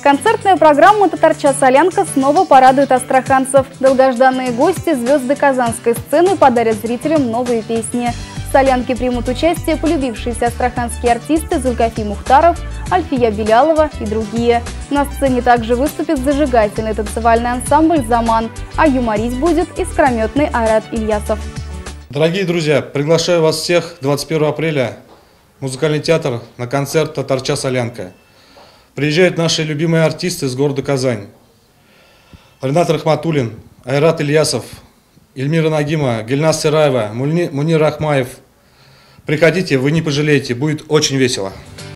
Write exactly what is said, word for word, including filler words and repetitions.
Концертная программа «Татарча-Солянка» снова порадует астраханцев. Долгожданные гости, звезды казанской сцены, подарят зрителям новые песни. В «Солянке» примут участие полюбившиеся астраханские артисты Зулькафи Мухтаров, Альфия Белялова и другие. На сцене также выступит зажигательный танцевальный ансамбль «Заман», а юморить будет искрометный Айрат Ильясов. Дорогие друзья, приглашаю вас всех двадцать первого апреля в музыкальный театр на концерт «Татарча-Солянка». Приезжают наши любимые артисты из города Казань. Ринат Рахматуллин, Айрат Ильясов, Эльмира Нагима, Гильназ Сираева, Мунир Ахмаев. Приходите, вы не пожалеете, будет очень весело.